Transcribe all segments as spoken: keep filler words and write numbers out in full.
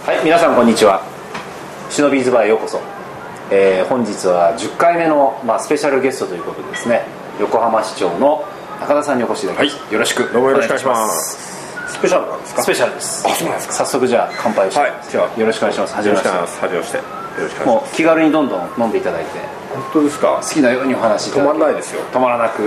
はい、皆さんこんにちは。シノビーズバーへようこそ。えー、本日はじゅっかいめの、まあ、スペシャルゲストということでですね、横浜市長の中田さんにお越しいただきました、はい、よろしくどうもよろしくお願いします。スペシャルなんですか？ スペシャルです。 あ、そうなんですか。 早速じゃあ乾杯をして、はい、じゃあよろしくお願いします。はじめまして。 はじめまして。よろしくお願いします。 もう気軽にどんどん飲んでいただいて。 本当ですか？ 好きなようにお話しいただ止まらないですよ。 止まらなく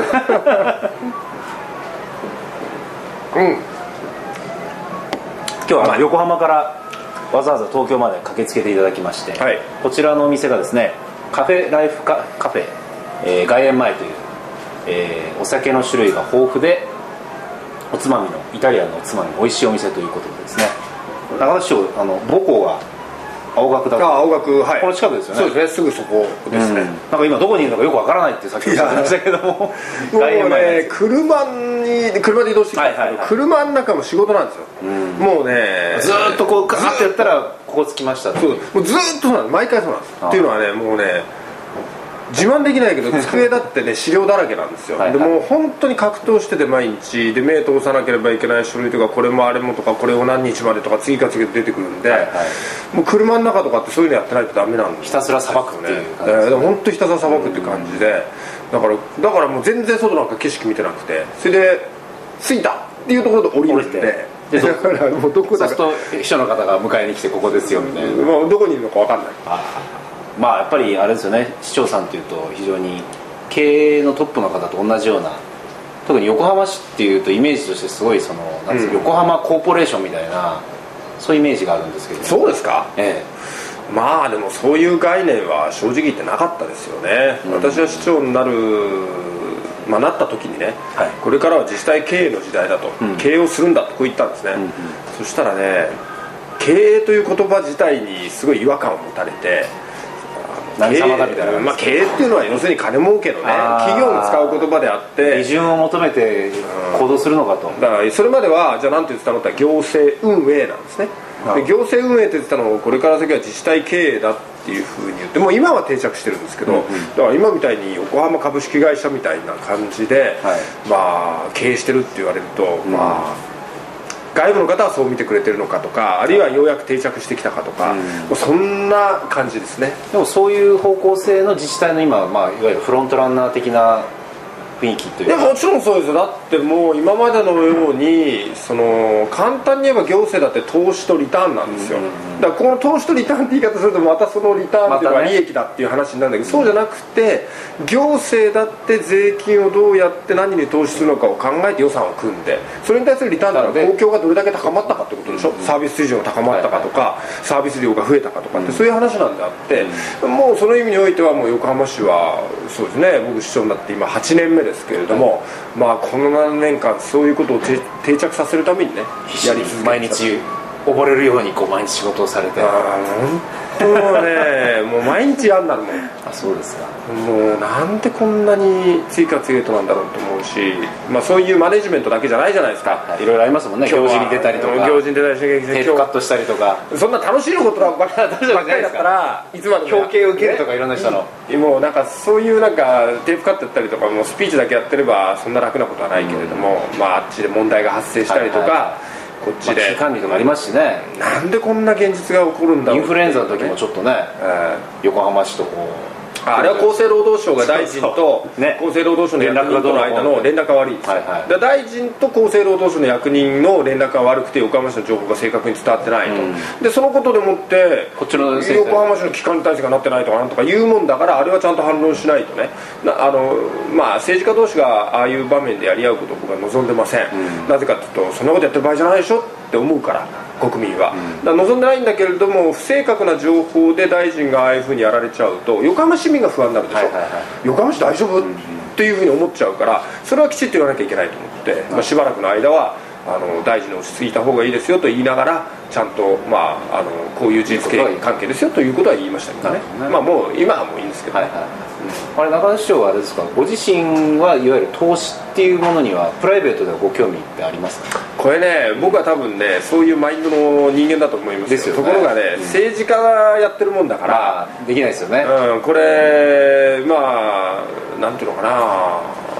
うん。 今日はまあ横浜からわざわざ東京まで駆けつけていただきまして、はい、こちらのお店がですね、カフェライフカカフェ、えー、外苑前という、えー、お酒の種類が豊富でおつまみのイタリアンのおつまみの美味しいお店ということでですね、中田市長、あの母校が青学だと。 あ、青学、はい、 この近くですよね。 そうですね、すぐそこですね、うん、 なんか今どこにいるのかよくわからないってさっきおっしゃってましたけども、もうね、車に車で移動してきたんですけど、はいはいはい、車の中も仕事なんですよ、うん、もうねずーっとこうガーッてやったらここ着きましたって。 そう、もうずーっとそうなんです、毎回そうなんです。っていうのはね、もうね自慢できないけど机だってね資料だらけなんですよ。はい、はい、でもう本当に格闘してて毎日で目通さなければいけない書類とかこれもあれもとかこれを何日までとか次から次へと出てくるんで、はい、はい、もう車の中とかってそういうのやってないとダメなんですよ。 ひたすらさばくっていう感じですね。でも本当ひたすらさばくっていう感じで、だからだからもう全然外なんか景色見てなくて、それで着いたっていうところで降りるんで、 でだからもうどこだかそうすると秘書の方が迎えに来てここですよみたいな、うん、 もうどこにいるのか分かんない。 あ、まあやっぱりあれですよね、市長さんというと非常に経営のトップの方と同じような、特に横浜市っていうとイメージとしてすごいそのなんですか、うん、横浜コーポレーションみたいなそういうイメージがあるんですけど。 そうですか？ ええ、まあでもそういう概念は正直言ってなかったですよね、うん、私は市長になる、まあ、なった時にね、はい、これからは自治体経営の時代だと、うん、経営をするんだとこう言ったんですね、うんうん、そしたらね、経営という言葉自体にすごい違和感を持たれて、 何様だみたいな、 まあ、経営っていうのは要するに金儲けのね企業の使う言葉であって、 利潤を求めて行動するのかと、 うん、だからそれまではじゃあ何て言ってたのって行政運営なんですね。で行政運営って言ってたのをこれから先は自治体経営だっていうふうに言って、もう今は定着してるんですけど、うんうん、だから今みたいに横浜株式会社みたいな感じで、はい、まあ経営してるって言われると、うん、まあ外部の方はそう見てくれてるのかとか、あるいはようやく定着してきたかとか、うん、もうそんな感じですね。 でもそういう方向性の自治体の今、まあ、いわゆるフロントランナー的な雰囲気というか。 いやもちろんそうですよ。だってもう今までのようにその簡単に言えば行政だって投資とリターンなんですよ、うんうんうん、だからこの投資とリターンって言い方するとまたそのリターンっていうのは利益だっていう話になるんだけど、そうじゃなくて行政だって税金をどうやって何に投資するのかを考えて予算を組んで、それに対するリターンというのは公共がどれだけ高まったかってことでしょ、うんうん、サービス水準が高まったかとか、はいはい、サービス量が増えたかとかって、うん、そういう話なんであって、うん、もうその意味においてはもう横浜市はそうですね、僕市長になって今はちねんめですけれども、はい、まあこのななねんかんそういうことを定着させるためにねやり続けて、毎日溺れるようにこう毎日仕事をされて、 あ本当ねもう毎日やんなるもんあ、そうですか。 もうなんでこんなに次から次へとなんだろうと思うし、まあ、そういうマネジメントだけじゃないじゃないですか、 いろいろありますもんね。行事に出たりとか、 行事に出たりしてテープカットしたりとか、 そんな楽しいことばっかりだったらいつまでも表敬を受けるとかいろんな人の、 ね、もうなんかそういうなんかテープカットやったりとかもうスピーチだけやってればそんな楽なことはないけれども、うん、まああっちで問題が発生したりとか、はいはい、こっちで、 まあ、危機管理とかありますしね。 なんでこんな現実が起こるんだろう、 インフルエンザの時もちょっとね、えー、横浜市とこうあれは厚生労働省が大臣と厚生労働省の役人との間の連絡が悪いんですよ、はいはい、だ大臣と厚生労働省の役人の連絡が悪くて横浜市の情報が正確に伝わってないと、うん、でそのことでもってこっちの横浜市の機関に対してがなってないとかなんとか言うもんだから、あれはちゃんと反論しないとね、なあの、まあ、政治家同士がああいう場面でやり合うことを僕は望んでません、うん、なぜかというとそんなことやってる場合じゃないでしょって思うから国民は、うん、だから望んでないんだけれども不正確な情報で大臣がああいうふうにやられちゃうと横浜市民が不安になるでしょ、はいはいはい、横浜市大丈夫、うん、っていうふうに思っちゃうから、それはきちっと言わなきゃいけないと思って、うん、まあ、しばらくの間はあの大臣に落ち着いた方がいいですよと言いながらちゃんと、まあ、あのこういう事実関係ですよということは言いましたけどね、ね、まあ、もう今はもういいんですけど、ね、はいはい、 うん、あれ中田市長はあれですか、ご自身はいわゆる投資っていうものにはプライベートではご興味ってありますか？ これね、僕は多分ねそういうマインドの人間だと思いますよ。ですよね。ところがね、うん、政治家がやってるもんだから、 まあ、できないですよね、 うん、これまあなんていうのかな、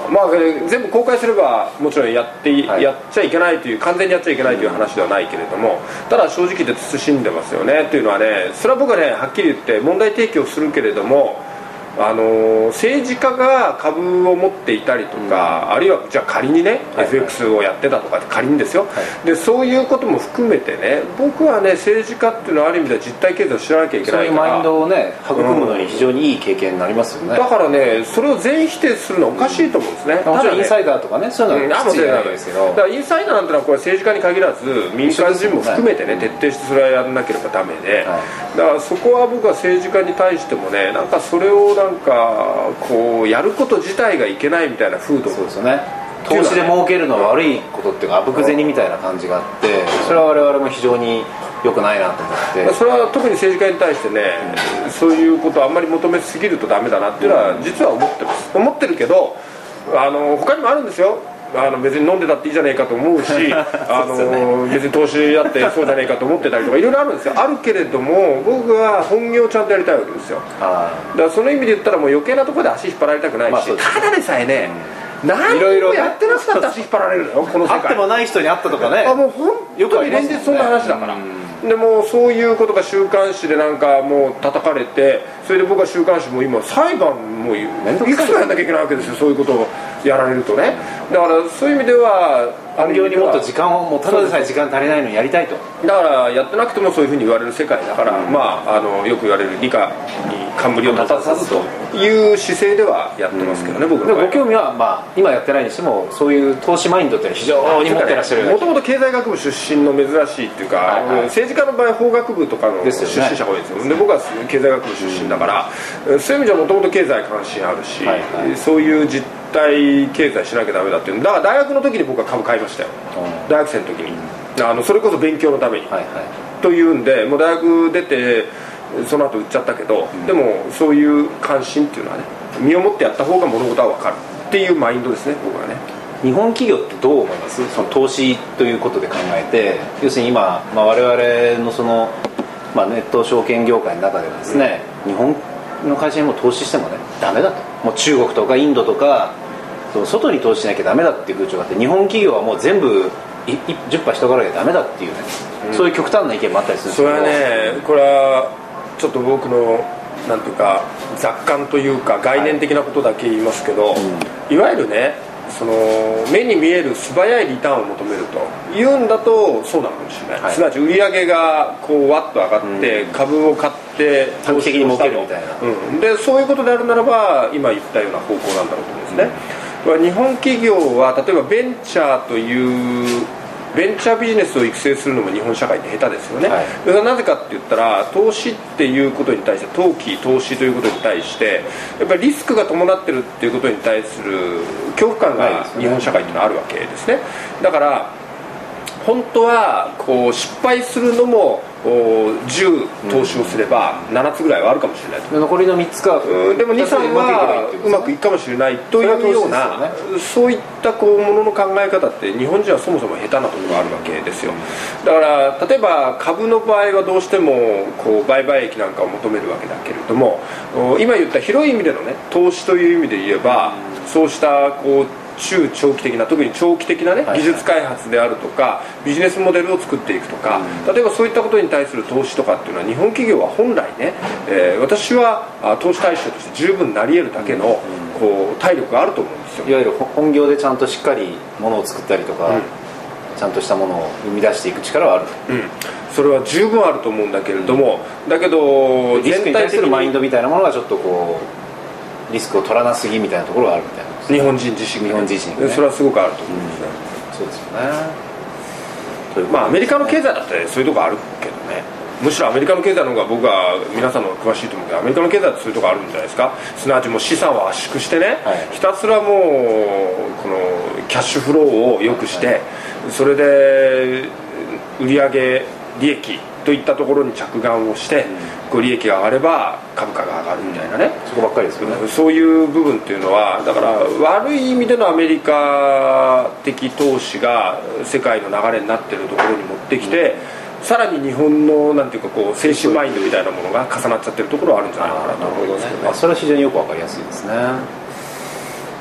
まあ全部公開すればもちろんやって、はい、やっちゃいけないという、完全にやっちゃいけないという話ではないけれども、ただ正直言って慎んでますよねというのはね、それは僕はねはっきり言って問題提起をするけれども、あの政治家が株を持っていたりとか、うん、あるいはじゃあ仮にね、はいはい、エフエックス をやってたとかって仮にですよ、はい、でそういうことも含めてね、僕はね政治家っていうのはある意味では実体経済を知らなきゃいけないから、そういうマインドをね育むのに非常にいい経験になりますよね、 うん、だからねそれを全否定するのはおかしいと思うんですね、 うん、もちろんインサイダーとかねそういうのはきついわけですけど、 だからインサイダーなんてのはこれ政治家に限らず民間人も含めてね、徹底してそれはやらなければダメで、はい、だからそこは僕は政治家に対してもね、なんかそれをなんかこうやること自体がいけないみたいな風土、 そうですよね、投資で儲けるのは悪いことっていうかあぶく銭みたいな感じがあって、それは我々も非常に良くないなと思って、 それは特に政治家に対してね、うん、そういうことをあんまり求めすぎるとダメだなっていうのは実は思ってます、思ってるけど、あの他にもあるんですよ、あの別に飲んでたっていいじゃねえかと思うしあの別に投資やってそうじゃねえかと思ってたりとかいろいろあるんですよ、あるけれども僕は本業をちゃんとやりたいわけですよ。だからその意味で言ったらもう余計なところで足引っ張られたくないし、まあ、ただでさえね、うん、何もやってなくたって足引っ張られるのよこの世界。 会ってもない人に会ったとかね、 あもう本当に連日そんな話だから、でもそういうことが週刊誌でなんかもう叩かれて、それで僕は週刊誌も今裁判もいくつもやんなきゃいけないわけですよ、そういうことをやられるとね。だからそういう意味では本業にもっと時間をもうただでさえ時間足りないのにやりたいと、 だからやってなくてもそういうふうに言われる世界だから、うん、まああのよく言われる理科に冠を立たさずという姿勢ではやってますけどね、うん、僕の場合は。 ご興味は、まあ、今やってないにしてもそういう投資マインドって非常に持ってらっしゃる。 もともと経済学部出身の珍しいっていうか、はいはい、政治家の場合法学部とかの出身者が多いですよ、ね、で僕は経済学部出身だから、うん、そういう意味じゃもともと経済関心あるし、はいはい、そういう実体経済しなきゃダメだっていう、だから大学の時に僕は株買いましたよ、うん、大学生の時に、うん、あのそれこそ勉強のために、はいはい、というんでもう大学出てその後売っちゃったけど、うん、でもそういう関心っていうのはね、身をもってやった方が物事は分かるっていうマインドですね、僕はね。 日本企業ってどう思います？その投資ということで考えて、要するに今、まあ、我々のその、まあ、ネット証券業界の中ではですね、うん、日本の会社にも投資してもねダメだと、もう中国とかインドとかその外に投資しなきゃダメだっていう風潮があって、日本企業はもう全部じゅっパー人からなきゃダメだっていうね、うん、そういう極端な意見もあったりするんですけど、 それはね、これはちょっと僕のなんていうか雑感というか概念的なことだけ言いますけど、はいうん、いわゆるね、その目に見える素早いリターンを求めるというんだとそうなのかもしれない、はい、すなわち売り上げがこうワッと上がって、うん、株を買って短期的に儲けるみたいな、 うん、でそういうことであるならば今言ったような方向なんだろうと思うんですね、うん、日本企業は例えばベンチャーというベンチャービジネスを育成するのも日本社会って下手ですよね、はい、それはなぜかって言ったら投資っていうことに対して投機投資ということに対してやっぱりリスクが伴ってるっていうことに対する恐怖感が日本社会っていうのはあるわけですね。だから本当はこう失敗するのもじゅう投資をすればななつぐらいはあるかもしれないと、 うん、残りのみっつか、 うん、でもにさんはうまくいくかもしれないというような、ね、そういったこうものの考え方って日本人はそもそも下手なところがあるわけですよ。だから例えば株の場合はどうしてもこう売買益なんかを求めるわけだけれども、今言った広い意味でのね投資という意味で言えば、うん、そうしたこう中長期的な特に長期的な、ねはいはい、技術開発であるとかビジネスモデルを作っていくとか、うん、例えばそういったことに対する投資とかっていうのは日本企業は本来ね、えー、私は投資対象として十分なり得るだけの、うん、こう体力があると思うんですよ。 いわゆる本業でちゃんとしっかりものを作ったりとか、うん、ちゃんとしたものを生み出していく力はある、 うん、それは十分あると思うんだけれども、うん、だけどリスクに対するマインドみたいなものがちょっとこうリスクを取らなすぎみたいなところがあるみたいな、 日本人自身、 日本人自身、ね、 それはすごくあると思うんですね、 うん、そうですよね。 まあアメリカの経済だってそういうとこあるけどね、むしろアメリカの経済の方が僕は皆さんの方が詳しいと思うけど、アメリカの経済ってそういうとこあるんじゃないですか。すなわちもう資産を圧縮してね、はい、ひたすらもうこのキャッシュフローを良くして、はい、それで売上利益といったところに着眼をして、うん、利益が上がれば株価が上がるみたいなね、 うん、そこばっかりですよね。 そういう部分っていうのはだから悪い意味でのアメリカ的投資が世界の流れになっているところに持ってきて、うん、さらに日本のなんていうかこう精神マインドみたいなものが重なっちゃってるところはあるんじゃないかなと思いますけどね。 それは非常によくわかりやすいですね。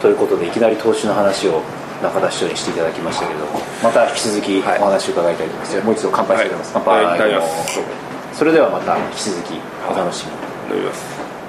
ということでいきなり投資の話を中田市長にしていただきましたけれども、また引き続きお話を伺いたいと思います、はい、もう一度乾杯しております、はい、乾杯、はい、それではまた引き続きお楽しみに、 はい、飲みます。